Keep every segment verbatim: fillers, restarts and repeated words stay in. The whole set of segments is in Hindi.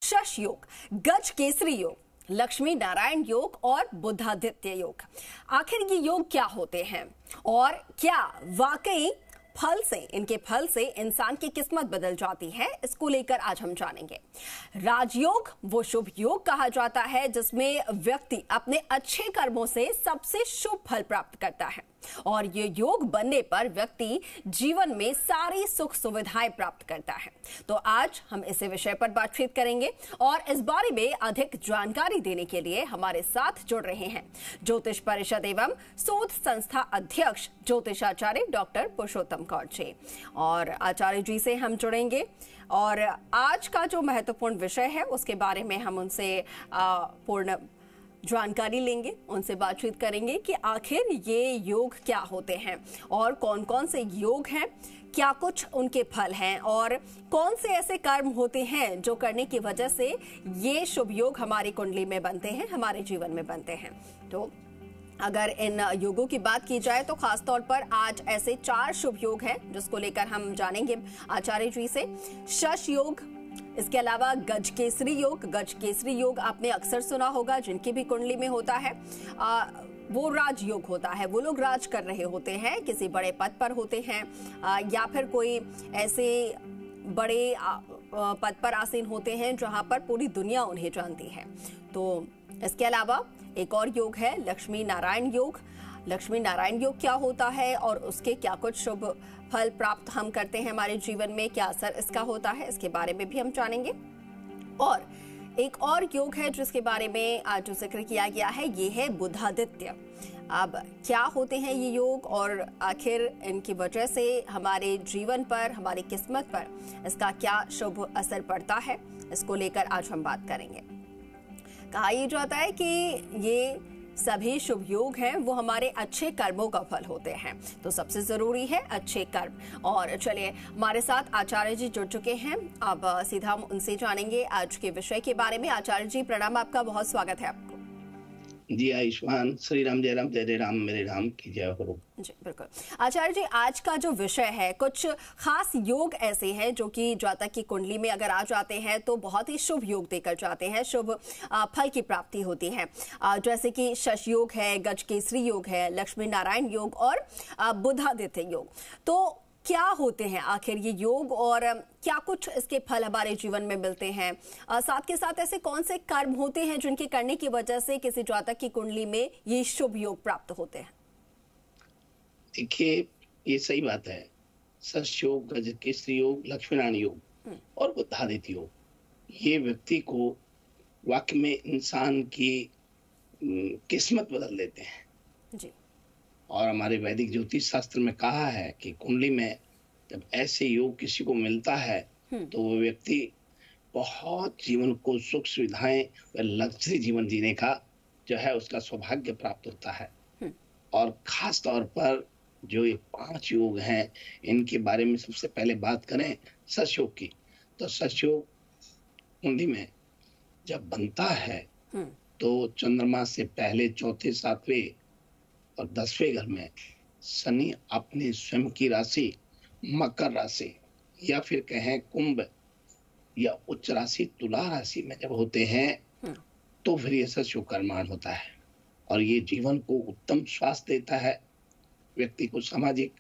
शश योग, गज केसरी योग, लक्ष्मी नारायण योग और बुधादित्य योग। आखिर ये योग क्या होते हैं और क्या वाकई फल से इनके फल से इंसान की किस्मत बदल जाती है, इसको लेकर आज हम जानेंगे। राजयोग वो शुभ योग कहा जाता है जिसमें व्यक्ति अपने अच्छे कर्मों से सबसे शुभ फल प्राप्त करता है और ये योग बनने पर व्यक्ति जीवन में सारी सुख सुविधाएं प्राप्त करता है। तो आज हम इसी विषय पर बातचीत करेंगे और इस बारे में अधिक जानकारी देने के लिए हमारे साथ जुड़ रहे हैं ज्योतिष परिषद एवं शोध संस्था अध्यक्ष ज्योतिषाचार्य डॉक्टर पुरुषोत्तम कौर जी। और आचार्य जी से हम जुड़ेंगे और आज का जो महत्वपूर्ण विषय है उसके बारे में हम उनसे पूर्ण जानकारी लेंगे, उनसे बातचीत करेंगे कि आखिर ये योग क्या होते हैं और कौन कौन से योग हैं, क्या कुछ उनके फल हैं और कौन से ऐसे कर्म होते हैं जो करने की वजह से ये शुभ योग हमारी कुंडली में बनते हैं, हमारे जीवन में बनते हैं। तो अगर इन योगों की बात की जाए तो खास तौर पर आज ऐसे चार शुभ योग हैं जिसको लेकर हम जानेंगे आचार्य जी से। शश योग, इसके अलावा गज केसरी योग। गज केसरी योग आपने अक्सर सुना होगा, जिनकी भी कुंडली में होता है आ, वो राज योग होता है। वो लोग राज कर रहे होते हैं, किसी बड़े पद पर होते हैं आ, या फिर कोई ऐसे बड़े आ, आ, पद पर आसीन होते हैं जहां पर पूरी दुनिया उन्हें जानती है। तो इसके अलावा एक और योग है लक्ष्मी नारायण योग। लक्ष्मी नारायण योग क्या होता है और उसके क्या कुछ शुभ फल प्राप्त हम करते हैं हमारे जीवन में, क्या असर इसका होता है, इसके बारे में भी हम जानेंगे। और एक और योग है जिसके बारे में आज जो जिक्र किया गया है, ये है बुधादित्य। अब क्या होते हैं ये योग और आखिर इनकी वजह से हमारे जीवन पर, हमारी किस्मत पर इसका क्या शुभ असर पड़ता है, इसको लेकर आज हम बात करेंगे। कहा यह जाता है कि ये सभी शुभ योग हैं वो हमारे अच्छे कर्मों का फल होते हैं, तो सबसे जरूरी है अच्छे कर्म। और चलिए, हमारे साथ आचार्य जी जुड़ चुके हैं, अब सीधा हम उनसे जानेंगे आज के विषय के बारे में। आचार्य जी प्रणाम, आपका बहुत स्वागत है आपको। जी आयुष्मान, श्री राम जय राम जय जय राम मेरे राम की जय हो। जी बिल्कुल। आचार्य जी, आज का जो विषय है, कुछ खास योग ऐसे हैं जो कि जातक की कुंडली में अगर आ जाते हैं तो बहुत ही शुभ योग देकर जाते हैं, शुभ फल की प्राप्ति होती है। जैसे कि शश योग है, गज केसरी योग है, लक्ष्मी नारायण योग और बुधादित्य योग। तो क्या होते हैं आखिर ये योग और क्या कुछ इसके फल हमारे जीवन में मिलते हैं? साथ के साथ ऐसे कौन से कर्म होते हैं जिनके करने की वजह से किसी जातक की कुंडली में ये शुभ योग प्राप्त होते हैं? देखिए, ये सही बात है। शश योग, गज केसरी योग, लक्ष्मी नारायण योग और बुधादित्य योग, ये व्यक्ति को वाकई में इंसान की किस्मत बदल देते हैं जी। और हमारे वैदिक ज्योतिष शास्त्र में कहा है कि कुंडली में जब ऐसे योग किसी को मिलता है तो वो व्यक्ति बहुत जीवन को सुख सुविधाएं व लग्जरी जीवन जीने का जो है उसका सौभाग्य प्राप्त होता है। और खास तौर पर जो ये पांच योग हैं, इनके बारे में सबसे पहले बात करें शश योग की, तो शश योग कुंडली में जब बनता है तो चंद्रमा से पहले चौथे, सातवें और दसवें घर में शनि अपने स्वयं की राशि मकर राशि या फिर कहें कुंभ या उच्च राशि तुला राशि में जब होते हैं तो फिर ये शश योग का निर्माण होता है और ये जीवन को उत्तम स्वास्थ्य देता है, व्यक्ति को सामाजिक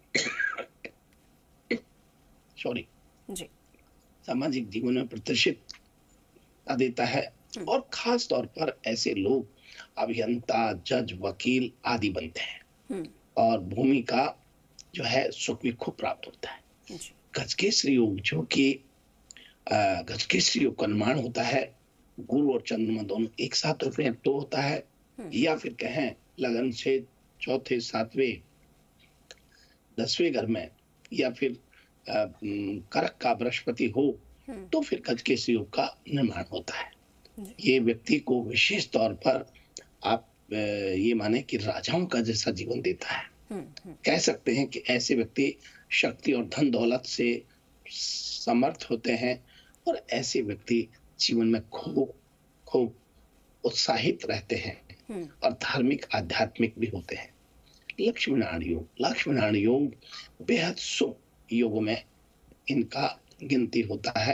सॉरी जी सामाजिक जीवन में प्रतिष्ठित देता है। और खास तौर पर ऐसे लोग अभियंता, जज, वकील आदि बनते हैं और भूमि का जो है सुख भी खूब प्राप्त होता है। गज केसरी योग, जो कि गज केसरी योग का निर्माण होता है, गुरु और चंद्रमा दोनों एक साथ होते हैं तो होता है, या फिर कहें लगन से चौथे, सातवें, दसवें घर में या फिर करक का बृहस्पति हो तो फिर गज केसरी योग का निर्माण होता है। ये व्यक्ति को विशेष तौर पर आप ये माने कि राजाओं का जैसा जीवन देता है। कह सकते हैं कि ऐसे व्यक्ति शक्ति और धन दौलत से समर्थ होते हैं और ऐसे व्यक्ति जीवन में खूब खूब उत्साहित रहते हैं और धार्मिक आध्यात्मिक भी होते हैं। लक्ष्मी नारायण योग, लक्ष्मी नारायण योग बेहद शुभ योगों में इनका गिनती होता है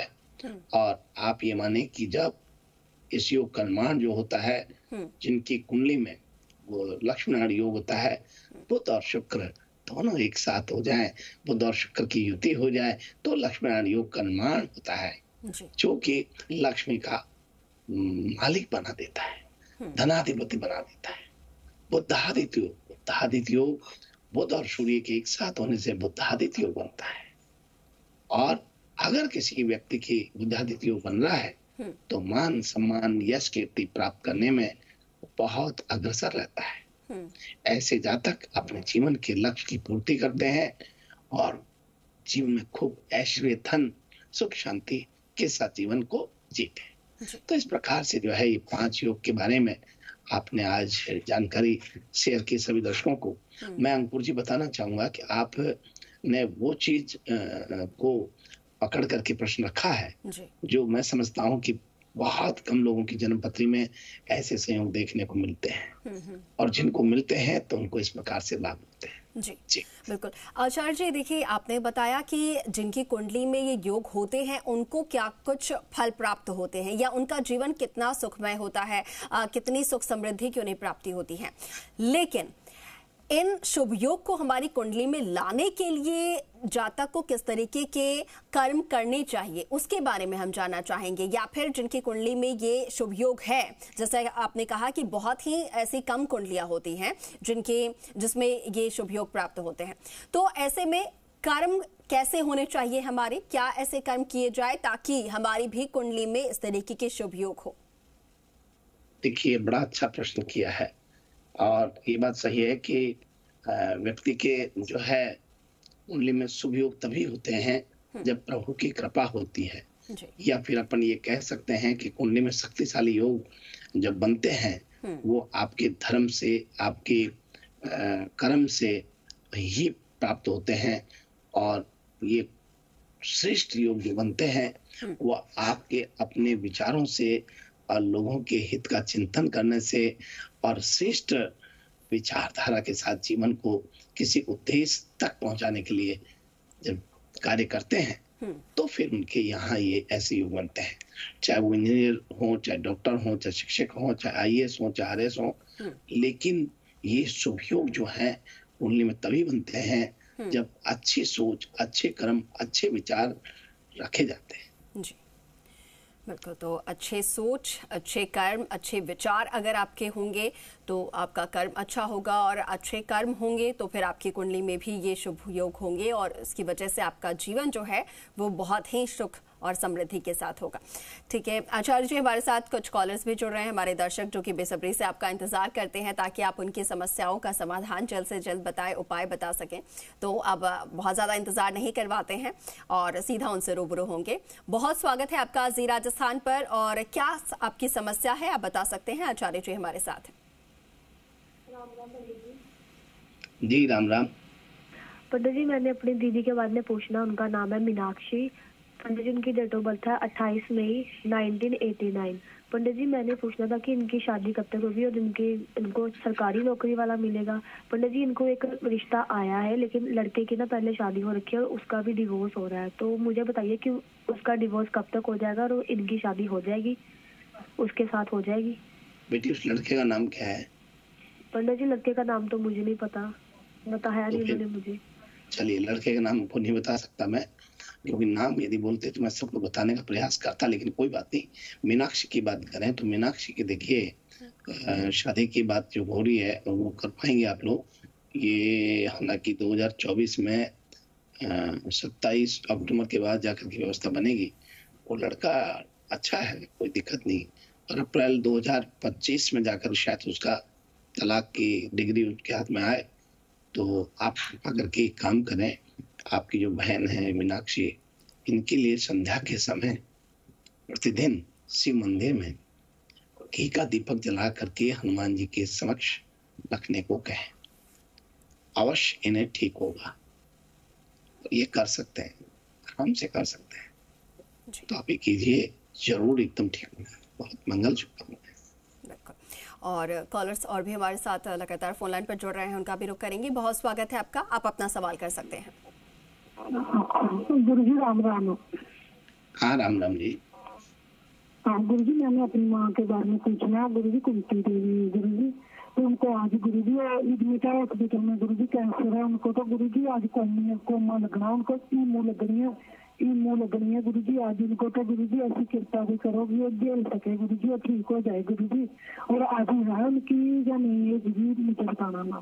और आप ये माने कि जब इस योग का निर्माण जो होता है, जिनकी कुंडली में वो लक्ष्मी नारायण योग होता है, बुध और शुक्र दोनों एक साथ हो जाएं, बुध और शुक्र की युति हो जाए तो लक्ष्मी नारायण योग का निर्माण होता है, जो कि लक्ष्मी का मालिक बना देता है, धनाधिपति बना देता है। बुद्धादित्य योग, बुद्धादित्य योग बुध और सूर्य के एक साथ होने से बुद्धादित्य योग बनता है। और अगर किसी व्यक्ति की बुद्धादित्य योग बन रहा है तो मान सम्मान यश कीर्ति प्राप्त करने में बहुत अग्रसर रहता है। ऐसे जातक अपने जीवन के लक्ष्य की पूर्ति करते हैं और जीवन में खूब ऐश्वर्य धन सुख शांति के साथ जीवन को जीते। तो इस प्रकार से जो है ये पांच योग के बारे में आपने आज जानकारी शेयर की सभी दर्शकों को। मैं अंकुर जी बताना चाहूंगा कि आप ने वो चीज को पकड़ करके प्रश्न रखा है जो मैं समझता हूँ कि बहुत कम लोगों की जन्म पत्री में ऐसे संयोग देखने को मिलते हैं, और जिनको मिलते हैं तो उनको इस प्रकार से लाभ होते हैं। जी जी बिल्कुल। आचार्य जी देखिए, आपने बताया कि जिनकी कुंडली में ये योग होते हैं उनको क्या कुछ फल प्राप्त होते हैं या उनका जीवन कितना सुखमय होता है, आ, कितनी सुख समृद्धि की उन्हें प्राप्ति होती है। लेकिन इन शुभ योग को हमारी कुंडली में लाने के लिए जातक को किस तरीके के कर्म करने चाहिए उसके बारे में हम जानना चाहेंगे। या फिर जिनकी कुंडली में ये शुभ योग है, जैसे आपने कहा कि बहुत ही ऐसी कम कुंडलियां होती हैं जिनके जिसमें ये शुभ योग प्राप्त होते हैं, तो ऐसे में कर्म कैसे होने चाहिए हमारे, क्या ऐसे कर्म किए जाए ताकि हमारी भी कुंडली में इस तरीके के शुभ योग हो? देखिए, बड़ा अच्छा प्रश्न किया है और ये बात सही है कि व्यक्ति के जो है कुंडली में शुभ योग तभी होते हैं जब प्रभु की कृपा होती है, या फिर अपन ये कह सकते हैं कि कुंडली में शक्तिशाली योग जब बनते हैं वो आपके धर्म से, आपके कर्म से ही प्राप्त होते हैं। और ये श्रेष्ठ योग जो बनते हैं वो आपके अपने विचारों से और लोगों के हित का चिंतन करने से और श्रेष्ठ विचारधारा के साथ जीवन को किसी उद्देश्य तक पहुंचाने के लिए जब कार्य करते हैं तो फिर उनके यहाँ ये ऐसे योग बनते हैं, चाहे वो इंजीनियर हो, चाहे डॉक्टर हो, चाहे शिक्षक हो, चाहे आई ए एस हो, चाहे आर एस हो। लेकिन ये शुभ योग जो है कुंडली में तभी बनते हैं जब अच्छी सोच, अच्छे कर्म, अच्छे विचार रखे जाते हैं। जी बिल्कुल। तो अच्छे सोच, अच्छे कर्म, अच्छे विचार अगर आपके होंगे तो आपका कर्म अच्छा होगा, और अच्छे कर्म होंगे तो फिर आपकी कुंडली में भी ये शुभ योग होंगे और इसकी वजह से आपका जीवन जो है वो बहुत ही सुख और समृद्धि के साथ होगा। ठीक है आचार्य जी, हमारे साथ कुछ कॉलर्स भी जुड़ रहे हैं, हमारे दर्शक जो कि बेसब्री से आपका इंतजार करते हैं ताकि आप उनकी समस्याओं का समाधान जल्द से जल्द बताएं, उपाय बता सकें। तो अब बहुत ज़्यादा इंतजार नहीं करवाते हैं और सीधा उनसे रूबरू होंगे। बहुत स्वागत है आपका जी राजस्थान पर, और क्या आपकी समस्या है आप बता सकते हैं। आचार्य जी हमारे साथ हैं। जी राम राम। पंडित जी, मैंने अपनी दीदी के बारे में पूछना, उनका नाम है मीनाक्षी। पंडित जी, उनकी डेट ऑफ बर्थ है अट्ठाईस मई nineteen eighty nine. Pandit ji, मैंने पूछना था कि इनकी शादी कब तक होगी और इनकी इनको सरकारी नौकरी वाला मिलेगा। पंडित जी, इनको एक रिश्ता आया है लेकिन लड़के की ना पहले शादी हो रखी है और उसका भी डिवोर्स हो रहा है, तो मुझे बताइए कि उसका डिवोर्स कब तक हो जाएगा और इनकी शादी हो जाएगी, उसके साथ हो जाएगी। बेटी, उस लड़के का नाम क्या है? पंडित जी, लड़के का नाम तो मुझे नहीं पता, बताया नहीं उन्होंने मुझे। चलिए, लड़के का नाम को नहीं बता सकता मैं, क्योंकि नाम यदि बोलते तो मैं सबको बताने का प्रयास करता, लेकिन कोई बात नहीं। मीनाक्षी की बात करें तो मीनाक्षी की देखिए शादी की बात जो हो रही है वो कर पाएंगे आप लोग। ये हालांकि दो हज़ार चौबीस में सत्ताईस अक्टूबर के बाद जाकर की व्यवस्था बनेगी। वो लड़का अच्छा है, कोई दिक्कत नहीं, और अप्रैल दो हज़ार पच्चीस में जाकर शायद उसका तलाक की डिग्री उनके हाथ में आए। तो आप अगर के काम करें, आपकी जो बहन है मीनाक्षी, इनके लिए संध्या के समय प्रतिदिन शिव मंदिर में घी का दीपक जला करके हनुमान जी के समक्ष रखने को कहें, अवश्य इन्हें ठीक होगा। ये कर सकते हैं, आराम से कर सकते हैं, तो आप ये कीजिए, जरूर एकदम ठीक होगा। बहुत मंगल शुभकामनाएं। और कॉलर्स और भी हमारे साथ लगातार फोन लाइन पर जुड़ रहे हैं, उनका भी रुख करेंगे। बहुत स्वागत है आपका, आप अपना सवाल कर सकते हैं। गुरु जी राम राम। हाँ राम राम जी। हाँ गुरु जी, मैंने अपनी माँ के बारे में पूछना है गुरु जी। कुंती देवी गुरु जी, तो उनको आज गुरु जी एडमिट है हॉस्पिटल में गुरु जी, कैंसर है उनको। तो गुरु जी आज कोमा कोमा लगना उनको, कीमो लगनी है, कीमो लगनी है गुरु जी आज उनको। तो गुरु जी ऐसी कृपा भी करो कि वो झेल सके गुरु जी और ठीक हो जाए गुरु जी। और आज है उनकी या नहीं ये गुरु जी मुझे बताना ना।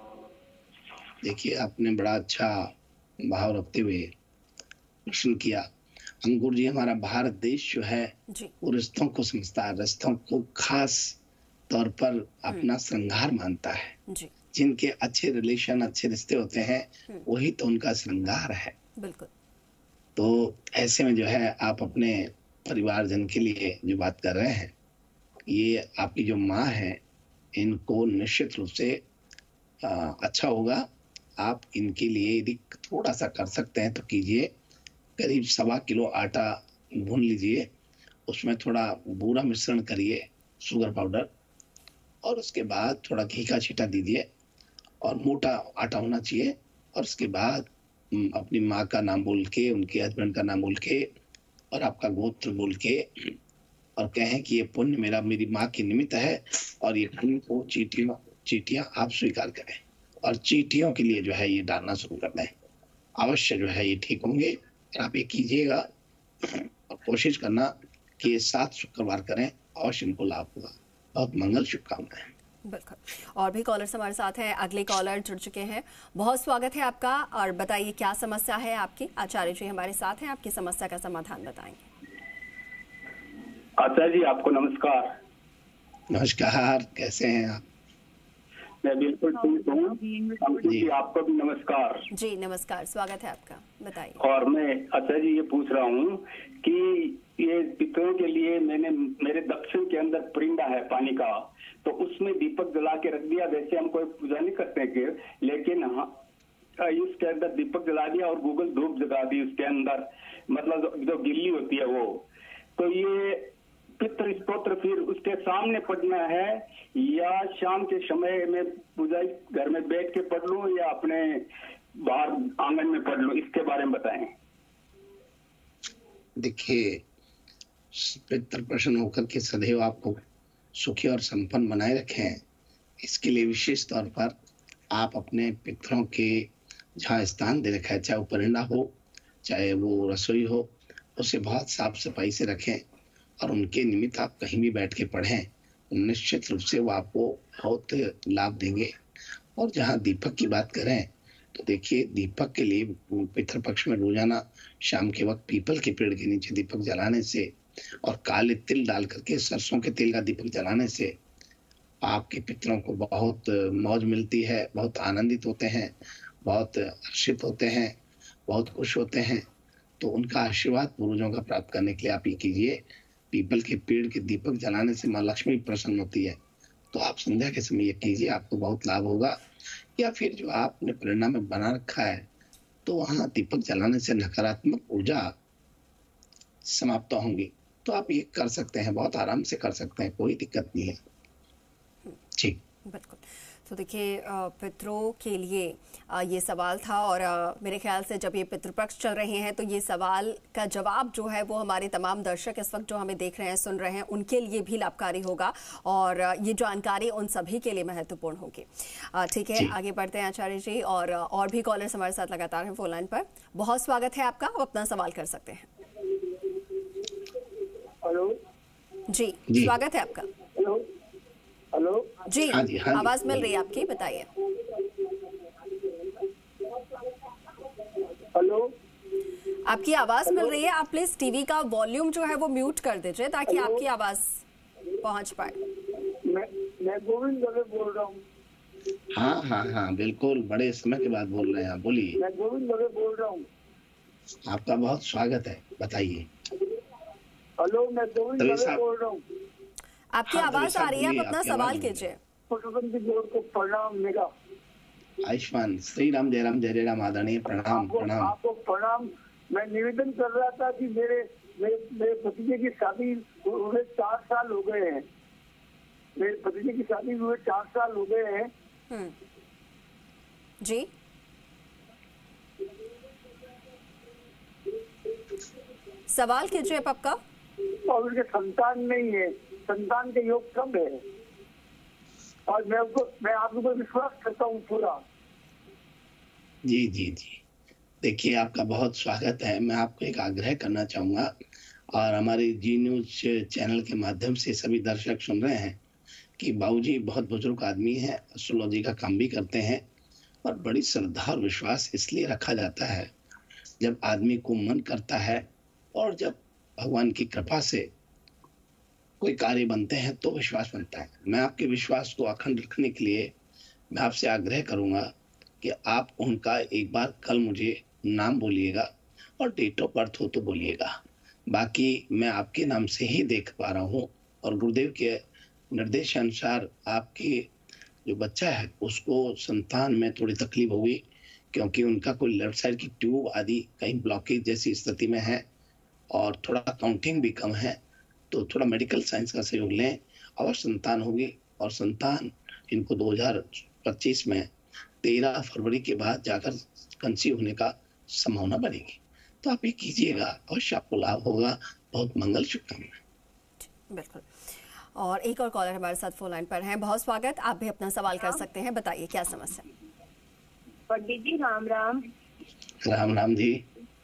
देखिए आपने बड़ा अच्छा भाव रखते हुए प्रश्न किया। अंकुर जी, हमारा भारत देश जो है वो रिश्तों को समझता है, रिश्तों को खास तौर पर अपना श्रृंगार मानता है जी। जिनके अच्छे रिलेशन, अच्छे रिश्ते होते हैं वही तो उनका श्रृंगार है। बिल्कुल। तो ऐसे में जो है आप अपने परिवारजन के लिए जो बात कर रहे हैं, ये आपकी जो माँ है इनको निश्चित रूप से आ, अच्छा होगा। आप इनके लिए यदि थोड़ा सा कर सकते हैं तो कीजिए। करीब सवा किलो आटा भून लीजिए, उसमें थोड़ा बूरा मिश्रण करिए, शुगर पाउडर, और उसके बाद थोड़ा घी का छींटा दीजिए और मोटा आटा होना चाहिए। और उसके बाद अपनी माँ का नाम बोल के, उनके हस्बैंड का नाम बोल के और आपका गोत्र बोल के और कहें कि ये पुण्य मेरा मेरी माँ की निमित्त है और ये पुण्य को चीटियां चीटियां आप स्वीकार करें और चीटियों के लिए जो है ये डालना शुरू कर दें। अवश्य जो है ये ठीक होंगे। आप ये कीजिएगा और कोशिश करना कि ये सात शुक्रवार करें, अवश्य इनको लाभ होगा। बहुत मंगल शुभकामनाएं। बिल्कुल। और भी कॉलर्स हमारे साथ हैं, अगले कॉलर जुड़ चुके हैं। बहुत स्वागत है आपका और बताइए क्या समस्या है आपकी। आचार्य जी हमारे साथ हैं, आपकी समस्या का समाधान बताएंगे। आचार्य जी आपको नमस्कार। नमस्कार, कैसे हैं आप? मैं बिल्कुल ठीक हूँ। आपको भी नमस्कार। जी नमस्कार, स्वागत है आपका, बताइए। और मैं आचार्य जी ये पूछ रहा हूँ कि ये पितरों के लिए मैंने मेरे दक्षिण के अंदर परिंदा है पानी का, तो उसमें दीपक जला के रख दिया। वैसे हम कोई पूजा नहीं करते कि, लेकिन हाँ इसके अंदर दीपक जला दिया और गूगल धूप जगा दी उसके अंदर, मतलब जो गिल्ली होती है वो। तो ये पितृ स्तोत्र फिर उसके सामने पढ़ना है या शाम के समय में पूजा घर में बैठ के पढ़ लूं या अपने बाहर आंगन में पढ़ लूं, इसके बारे में बताएं। देखिए, पितृ प्रसन्न होकर के सदैव आपको सुखी और संपन्न बनाए रखें, इसके लिए विशेष तौर पर आप अपने पितरों के जहाँ स्थान दे रखा है, चाहे वो परिंदा हो चाहे वो रसोई हो, उसे बहुत साफ सफाई से रखें और उनके निमित्त आप कहीं भी बैठ के पढ़ें, निश्चित रूप से वो आपको बहुत लाभ देंगे। और जहाँ दीपक की बात करें तो देखिए, दीपक के लिए पितृपक्ष में रोजाना शाम के वक्त पीपल के पेड़ के नीचे दीपक जलाने से और काले तिल डाल करके सरसों के तेल का दीपक जलाने से आपके पितरों को बहुत मौज मिलती है, बहुत आनंदित होते हैं, बहुत हर्षित होते हैं, बहुत खुश होते हैं। तो उनका आशीर्वाद पूर्वजों का प्राप्त करने के लिए आप ये कीजिए। पीपल के पेड़ के दीपक जलाने से माँ लक्ष्मी प्रसन्न होती है, तो आप संध्या के समय ये कीजिए, आपको बहुत लाभ होगा। या फिर जो आपने प्रेरणा में बना रखा है तो वहां दीपक जलाने से नकारात्मक ऊर्जा समाप्त होंगी, तो आप ये कर सकते हैं, बहुत आराम से कर सकते हैं, कोई दिक्कत नहीं है। ठीक, बिल्कुल। तो देखिए, पितरों के लिए ये सवाल था और मेरे ख्याल से जब ये पितृपक्ष चल रहे हैं तो ये सवाल का जवाब जो है वो हमारे तमाम दर्शक इस वक्त जो हमें देख रहे हैं, सुन रहे हैं, उनके लिए भी लाभकारी होगा और ये जानकारी उन सभी के लिए महत्वपूर्ण होगी। ठीक है, आगे बढ़ते हैं आचार्य जी। और और भी कॉलर्स हमारे साथ लगातार हैं फोन लाइन पर। बहुत स्वागत है आपका, आप अपना सवाल कर सकते हैं। हेलो जी, स्वागत है आपका। हेलो हेलो जी, हाँ जी, हाँ जी, आवाज मिल रही है आपकी, बताइए। हेलो, आपकी आवाज मिल रही है। आप प्लीज टीवी का वॉल्यूम जो है वो म्यूट कर दीजिए ताकि आपकी आवाज पहुंच पाए। मैं मैं गोविंद दवे बोल रहा हूँ। हाँ हाँ हाँ बिल्कुल, बड़े समय के बाद बोल रहे हैं आप, बोलिए। मैं गोविंद दवे बोल रहा हूँ। आपका बहुत स्वागत है, बताइए। हेलो, मैं गोविंद दवे बोल रहा हूँ। आपकी हाँ, आवाज आ रही है, आप अपना सवाल कीजिए। प्रणाम मेरा। आयुष्मान श्री राम, जय राम, जय राम, आदरणीय प्रणाम प्रणाम। आपको प्रणाम। मैं निवेदन कर रहा था कि मेरे मेरे, मेरे भतीजे की शादी हुए चार साल हो गए हैं। मेरे भतीजे की शादी हुए चार साल हो गए हैं। जी, सवाल कीजिए आपका। और उनके संतान नहीं है, संतान के योग कब है? और मैं उनको मैं आप लोगों को विश्वास करता हूँ पूरा। जी जी जी देखिए, आपका बहुत स्वागत है। मैं आपको एक आग्रह करना चाहूंगा, और हमारे जी न्यूज चैनल के माध्यम से सभी दर्शक सुन रहे हैं कि बाबूजी बहुत बुजुर्ग आदमी है, एस्ट्रोलॉजी का काम भी करते हैं, और बड़ी श्रद्धा और विश्वास इसलिए रखा जाता है जब आदमी को मन करता है और जब भगवान की कृपा से कोई कार्य बनते हैं तो विश्वास बनता है। मैं आपके विश्वास को अखंड रखने के लिए मैं आपसे आग्रह करूंगा कि आप उनका एक बार कल मुझे नाम बोलिएगा और डेट ऑफ बर्थ हो तो बोलिएगा। बाकी मैं आपके नाम से ही देख पा रहा हूँ, और गुरुदेव के निर्देश अनुसार आपके जो बच्चा है उसको संतान में थोड़ी तकलीफ होगी, क्योंकि उनका कोई लेफ्ट साइड की ट्यूब आदि कहीं ब्लॉकेज जैसी स्थिति में है, और थोड़ा काउंटिंग भी कम है। तो थोड़ा मेडिकल साइंस का सहयोग लें और संतान होगी। और संतान इनको दो हज़ार पच्चीस में तेरह फरवरी के बाद जाकर कंसीव होने का संभावना बनेगी। तो आप ये कीजिएगा, अवश्य आपको लाभ होगा। बहुत मंगल, शुभकामनाएं। बिल्कुल। और एक और कॉलर हमारे साथ फोन लाइन पर हैं। बहुत स्वागत, आप भी अपना सवाल कर सकते हैं। बताइए क्या समस्या। पंडित जी राम राम। राम राम जी।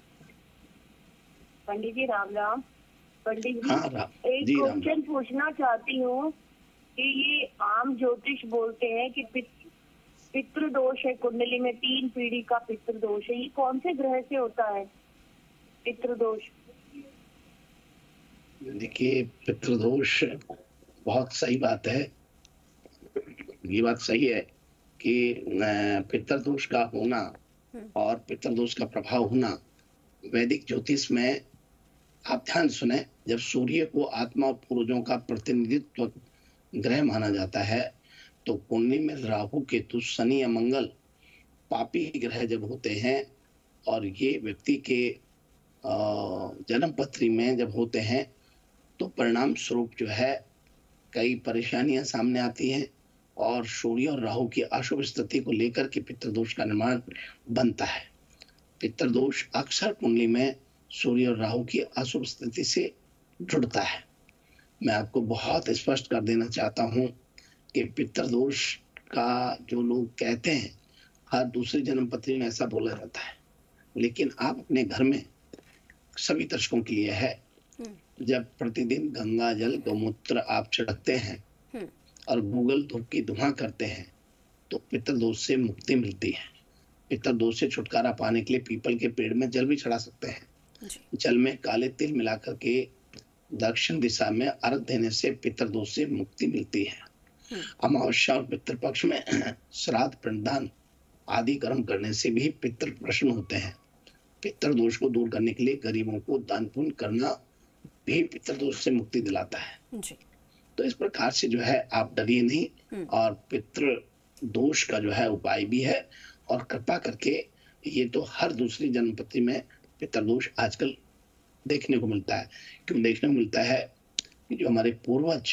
पंडित जी राम राम। पंडित जी, हाँ, राम एक जी, राम क्वेश्चन पूछना चाहती हूँ कि ये आम ज्योतिष बोलते हैं कि पितृ दोष है कुंडली में, तीन पीढ़ी का पितृ दोष है, ये कौन से ग्रह से होता है पितृ दोष? देखिए, पितृदोष बहुत सही बात है। ये बात सही है कि पितृदोष का होना और पितृदोष का प्रभाव होना वैदिक ज्योतिष में, आप ध्यान सुने, जब सूर्य को आत्मा और पूर्वजों का प्रतिनिधित्व ग्रह माना जाता है तो कुंडली में राहु केतु शनि या मंगल पापी ग्रह जब होते हैं, और ये व्यक्ति के जन्म पत्री में जब होते हैं तो परिणाम स्वरूप जो है कई परेशानियां सामने आती हैं, और सूर्य और राहु की अशुभ स्थिति को लेकर के पितृदोष का निर्माण बनता है। पितृदोष अक्सर कुंडली में सूर्य और राहु की अशुभ स्थिति से जुड़ता है। मैं आपको बहुत स्पष्ट कर देना चाहता हूं कि पितृदोष का जो लोग कहते हैं, हर दूसरी जन्म पत्री में ऐसा बोला जाता है, लेकिन आप अपने घर में, सभी दर्शकों के लिए है, जब प्रतिदिन गंगा जल गौमूत्र आप छिड़कते हैं और गूगल धूप की धुआं करते हैं तो पितृदोष से मुक्ति मिलती है। पितृदोष से छुटकारा पाने के लिए पीपल के पेड़ में जल भी चढ़ा सकते हैं। जल में काले तिल मिलाकर के दक्षिण दिशा में अर्घ देने से पितृदोष से मुक्ति मिलती है। अमावस्या और पितृपक्ष में श्राद्ध पिंडदान आदि कर्म करने से भी पितृ प्रसन्न होते हैं। पितृदोष को दूर करने के लिए गरीबों को दान पुण्य करना भी पितृदोष से मुक्ति दिलाता है जी। तो इस प्रकार से जो है आप डरिए नहीं, और पितृ दोष का जो है उपाय भी है, और कृपा करके ये तो हर दूसरी जन्मपत्री में पितृदोष आजकल देखने को मिलता है। क्यों देखने को मिलता है कि जो हमारे पूर्वज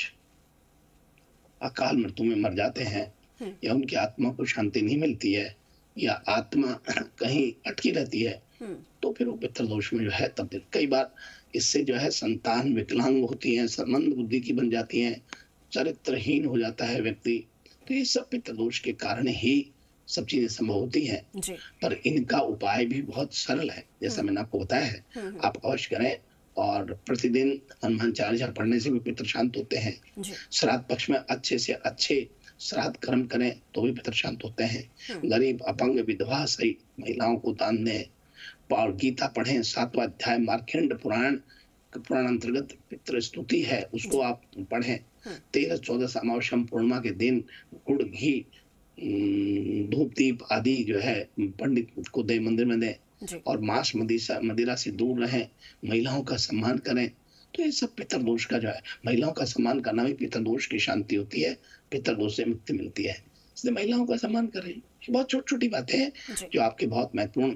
अकाल मृत्यु में मर जाते हैं, या उनकी आत्मा को शांति नहीं मिलती है, या आत्मा कहीं अटकी रहती है, तो फिर वो पितृदोष में जो है तब्दील, कई बार इससे जो है संतान विकलांग होती है, मंद बुद्धि की बन जाती है, चरित्रहीन हो जाता है व्यक्ति। तो ये सब पितृदोष के कारण ही सब चीजें संभव होती हैं। पर इनका उपाय भी बहुत सरल है, जैसा मैंने आपको बताया है। आप अवश्य करें, और प्रतिदिन हनुमान चालीसा पढ़ने से भी पितृ शांत होते हैं। श्राद्ध पक्ष में अच्छे से अच्छे श्राद्ध कर्म करें तो भी पितृ शांत होते हैं। गरीब, अपंग, विधवा सही महिलाओं को दान दें, और गीता पढ़ें, सातवां अध्याय मार्कंड पुराण पुराण अंतर्गत पितृ स्तुति है, उसको आप पढ़ें। तेरह चौदह अमावस्या पूर्णिमा के दिन गुड़, घी, धूप दीप आदि जो है पंडित को दे, मंदिर में दे, और मांस मदिरा मदिरा से दूर रहें, महिलाओं का सम्मान करें। तो ये सब पितृदोष का जो है, महिलाओं का सम्मान करना भी पितृदोष की शांति होती है, पितृदोष से मुक्ति मिलती है। इसलिए महिलाओं का सम्मान करें। बहुत छोटी छोटी बातें हैं जो आपके बहुत महत्वपूर्ण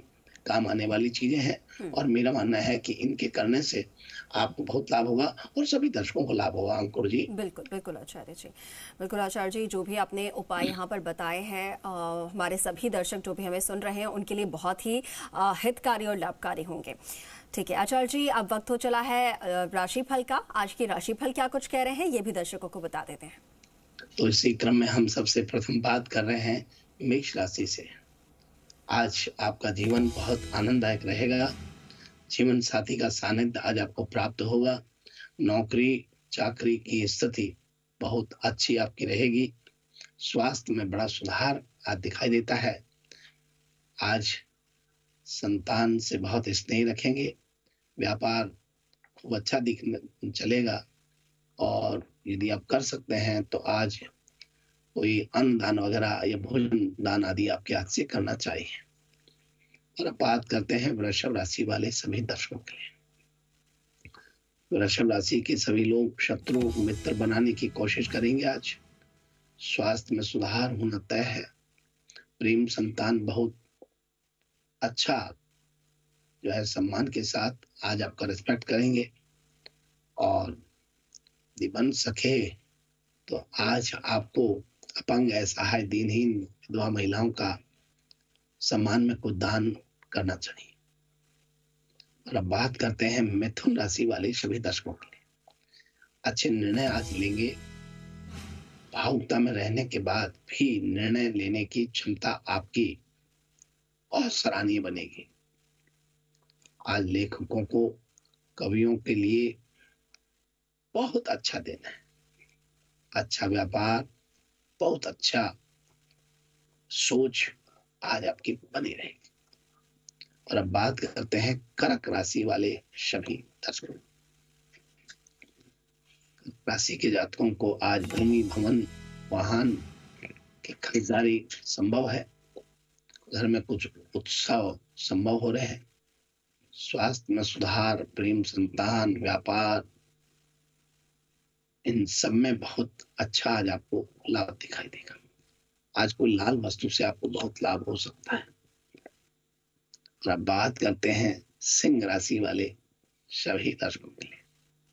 काम आने वाली चीजें हैं और मेरा मानना है कि इनके करने से आपको बहुत लाभ होगा और सभी दर्शकों को लाभ होगा। अंकुर जी बिल्कुल बिल्कुल आचार्य जी, बिल्कुल आचार्य जी, जो भी आपने उपाय यहाँ पर बताए हैं अ, हमारे सभी दर्शक जो भी हमें सुन रहे हैं उनके लिए बहुत ही अ, हितकारी और लाभकारी होंगे। ठीक है आचार्य जी, अब वक्त हो चला है अ, राशिफल का। आज की राशिफल क्या कुछ कह रहे हैं ये भी दर्शकों को बता देते हैं। तो इसी क्रम में हम सबसे प्रथम बात कर रहे हैं मेष राशि से। आज आपका जीवन बहुत आनंददायक रहेगा। जीवन साथी का सानिध्य आज आपको प्राप्त होगा। नौकरी चाकरी की स्थिति बहुत अच्छी आपकी रहेगी। स्वास्थ्य में बड़ा सुधार आज दिखाई देता है। आज संतान से बहुत स्नेह रखेंगे। व्यापार खूब अच्छा दिखने चलेगा और यदि आप कर सकते हैं तो आज कोई अन्न दान वगैरह या भोजन दान आदि आपके हाथ से करना चाहिए। और अब बात करते हैं वृषभ राशि वाले सभी दर्शकों के लिए। वृषभ राशि के सभी लोग शत्रु मित्र बनाने की कोशिश करेंगे। आज स्वास्थ्य में सुधार होना तय है। प्रेम संतान बहुत अच्छा जो है सम्मान के साथ आज आपका रिस्पेक्ट करेंगे और यदि बन सके तो आज आपको अपंग असहाय दीनहीन विधवा महिलाओं का सम्मान में कुछ दान करना चाहिए। और अब बात करते हैं मिथुन राशि वाले सभी दर्शकों के लिए। अच्छे निर्णय आज लेंगे। भावुकता में रहने के बाद भी निर्णय लेने की क्षमता आपकी और सराहनीय बनेगी। आज लेखकों को कवियों के लिए बहुत अच्छा दिन है। अच्छा व्यापार बहुत अच्छा सोच आज आपकी बनी रहेगी। और अब बात करते हैं कर्क राशि वाले सभी दर्शकों। राशि के जातकों को आज भूमि भवन वाहन की खरीदारी संभव है। घर में कुछ उत्सव संभव हो रहे हैं। स्वास्थ्य में सुधार, प्रेम संतान, व्यापार, इन सब में बहुत अच्छा आज आपको लाभ दिखाई देगा। आज कोई लाल वस्तु से आपको बहुत लाभ हो सकता है। और अब बात करते हैं सिंह राशि वाले सभी दर्शकों के लिए।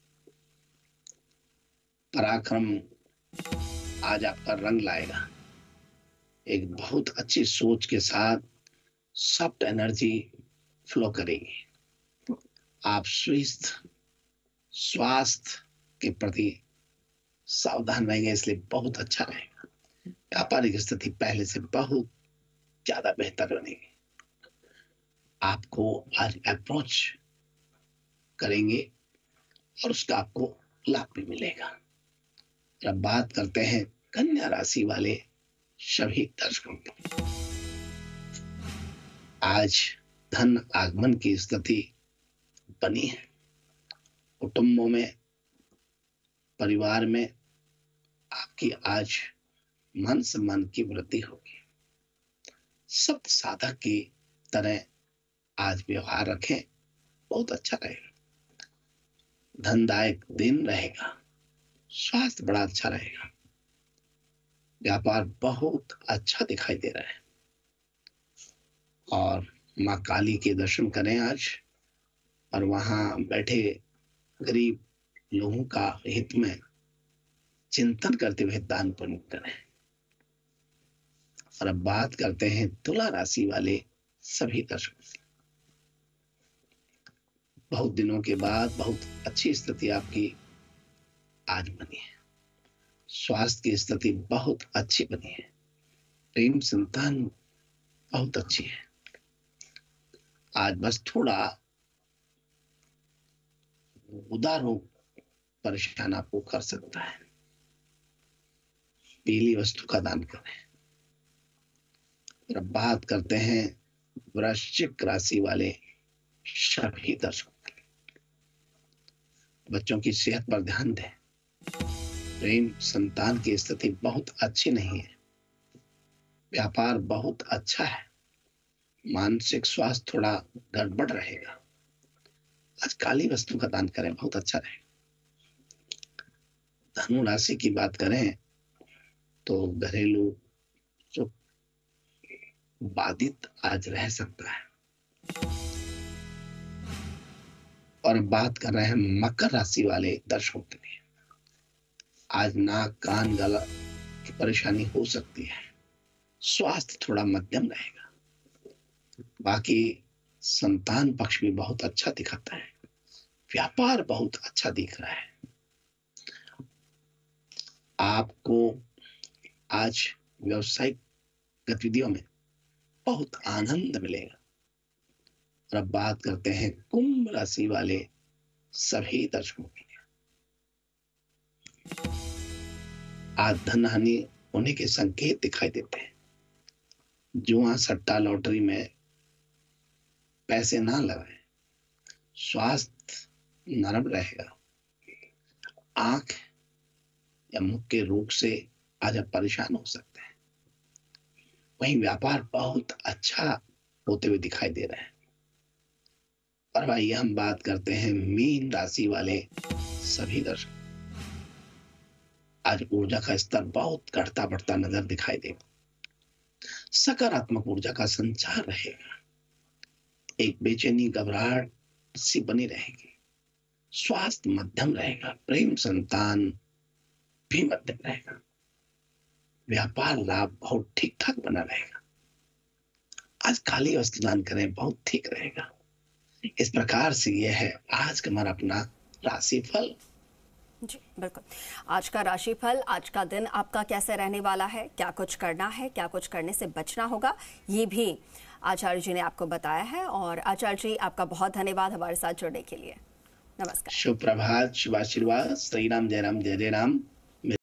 पराक्रम आज आपका रंग लाएगा। एक बहुत अच्छी सोच के साथ सॉफ्ट एनर्जी फ्लो करेगी। आप स्वस्थ स्वास्थ्य के प्रति सावधान रहेंगे, इसलिए बहुत अच्छा रहेगा। व्यापारिक स्थिति पहले से बहुत ज्यादा बेहतर बनेगी। आपको आज अप्रोच करेंगे और उसका आपको लाभ भी मिलेगा। अब बात करते हैं कन्या राशि वाले सभी दर्शकों की। आज धन आगमन की स्थिति बनी है। कुटुंबों में, परिवार में आपकी आज मान सम्मान की वृद्धि होगी। सप्त साधक की तरह आज व्यवहार रखें, बहुत अच्छा रहेगा। धनदायक दिन रहेगा। स्वास्थ्य बड़ा अच्छा रहेगा। व्यापार बहुत अच्छा दिखाई दे रहा है। और माँ काली के दर्शन करें आज और वहां बैठे गरीब लोगों का हित में चिंतन करते हुए दान पुण्य करें। और अब बात करते हैं तुला राशि वाले सभी दर्शकों से। बहुत दिनों के बाद बहुत अच्छी स्थिति आपकी आज बनी है। स्वास्थ्य की स्थिति बहुत अच्छी बनी है। प्रेम संतान बहुत अच्छी है। आज बस थोड़ा उदार रोग परेशान आपको कर सकता है। पीली वस्तु का दान करें। और अब बात करते हैं वृश्चिक राशि वाले सभी दर्शकों के लिए। बच्चों की सेहत पर ध्यान दें। प्रेम संतान की स्थिति बहुत अच्छी नहीं है। व्यापार बहुत अच्छा है। मानसिक स्वास्थ्य थोड़ा गड़बड़ रहेगा। आज काली वस्तु का दान करें, बहुत अच्छा रहेगा। धनु राशि की बात करें तो घरेलू सुख बाधित आज रह सकता है। और बात कर रहे हैं मकर राशि वाले दर्शकों के लिए। आज नाक, कान, गला की परेशानी हो सकती है। स्वास्थ्य थोड़ा मध्यम रहेगा। बाकी संतान पक्ष भी बहुत अच्छा दिखाता है। व्यापार बहुत अच्छा दिख रहा है। आपको आज व्यवसायिक गतिविधियों में बहुत आनंद मिलेगा। और अब बात करते हैं कुंभ राशि वाले सभी दर्शकों के लिए। आज धन हानि होने के संकेत दिखाई देते हैं। जुआ, सट्टा, लॉटरी में पैसे ना लगाएं। स्वास्थ्य नरम रहेगा। आंख या मुख के रोग से आज आप परेशान हो सकते हैं। वहीं व्यापार बहुत अच्छा होते हुए दिखाई दे रहा है। और भाई हम बात करते हैं मीन राशि वाले सभी दर्शक। आज ऊर्जा का स्तर बहुत घटता बढ़ता नजर दिखाई देगा। सकारात्मक ऊर्जा का संचार रहेगा। एक बेचैनी, घबराहट सी बनी रहेगी। स्वास्थ्य मध्यम रहेगा। प्रेम, संतान भी मध्यम रहेगा। व्यापार लाभ बहुत ठीक ठाक बना रहेगा। आज काली वस्त्र दान करें, बहुत ठीक रहेगा। इस प्रकार से यह है आज का हमारा अपना राशिफल। जी बिल्कुल। आज का राशिफल, आज का दिन आपका कैसे रहने वाला है, क्या कुछ करना है, क्या कुछ करने से बचना होगा, ये भी आचार्य जी ने आपको बताया है। और आचार्य जी आपका बहुत धन्यवाद हमारे साथ जुड़ने के लिए। नमस्कार। शुभ प्रभात, शुभ आशीर्वाद। श्री राम, जय राम, जय जय राम।